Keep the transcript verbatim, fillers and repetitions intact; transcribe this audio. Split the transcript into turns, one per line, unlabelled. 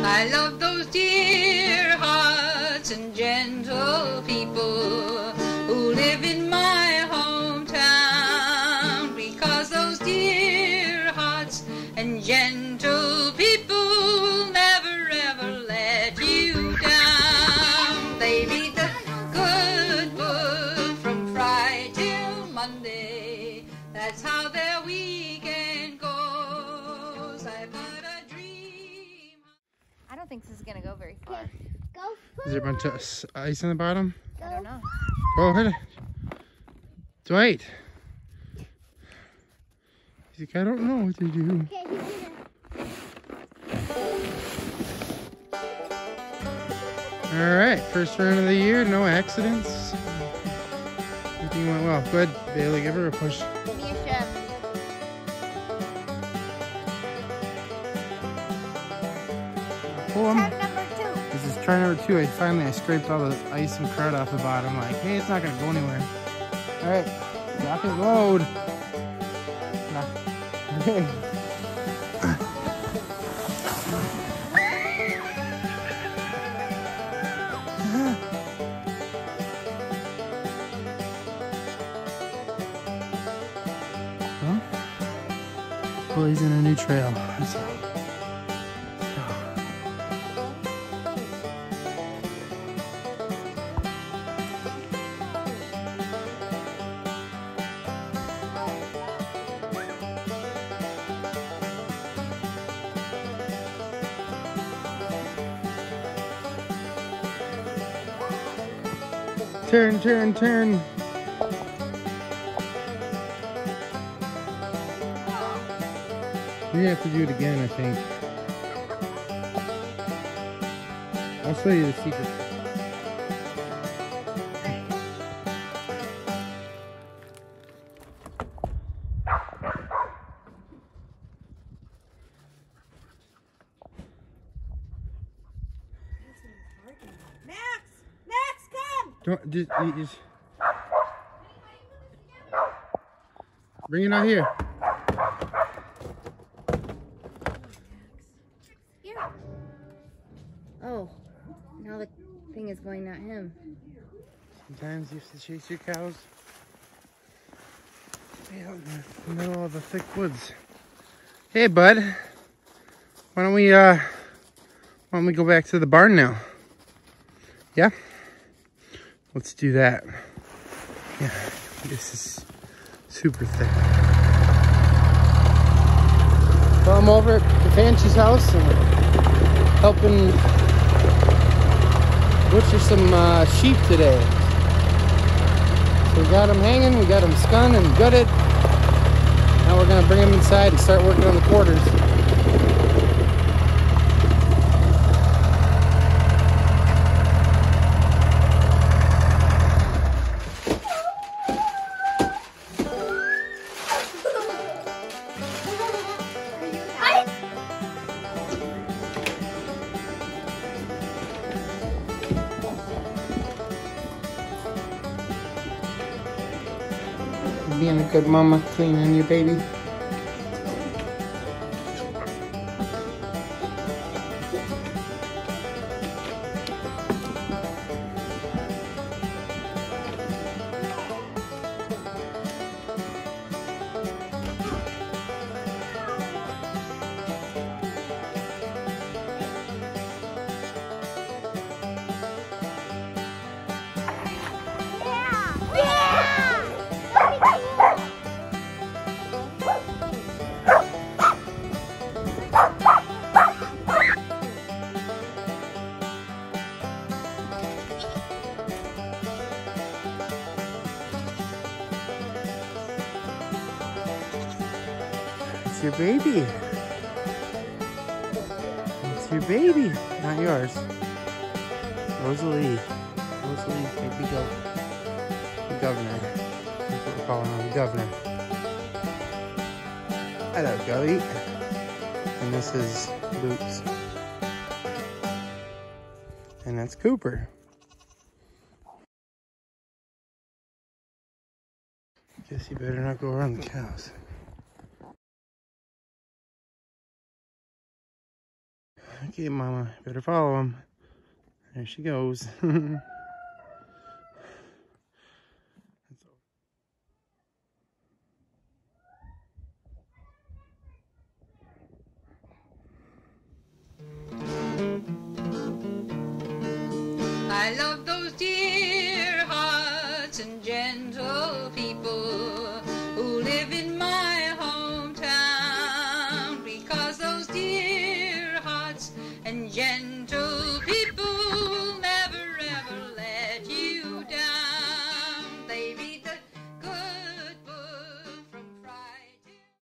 I love those dear hearts and gentle people who live in my hometown, because those dear hearts and gentle people never ever let you down. They read the good book from Friday till Monday. That's how their weekend goes. I've got a dream.
I don't think this is gonna go very far.
Go.
Is there a bunch of s- ice on the bottom?
I don't know.
Go ahead. Dwight. He's like, I don't know what to do.
Okay, he's gonna.
All right, first run of the year, no accidents. Everything went well. Good, Bailey, give her a push.
Give me a shove.
Pull 'em.
Turn number two.
This is try number two. I finally I scraped all the ice and crud off the bottom. Like, hey, it's not gonna go anywhere. All right, rock and load. Nah. Well, well, he's in a new trail. That's all. Turn, turn, turn. You have to do it again, I think. I'll show you the secret.
Max! Max, come!
Don't just, you just bring it out here.
Here. Oh, now the thing is going at him.
Sometimes you have to chase your cows out in the middle of the thick woods. Hey, bud. Why don't we uh, why don't we go back to the barn now? Yeah. Let's do that. Yeah, this is super thick. So I'm over at Fanchi's house and helping butcher some uh, sheep today. So we got them hanging, we got them skunned and gutted. Now we're gonna bring them inside and start working on the quarters. Being a good mama, cleaning your baby. It's your baby. It's your baby, not yours. Rosalie. Rosalie, baby goat. The governor. That's what we're calling him, the governor. Hello, Goat. And this is Boots. And that's Cooper. Guess you better not go around the cows. Okay, Mama, better follow him. There she goes.
I love those dear hearts and gentle people.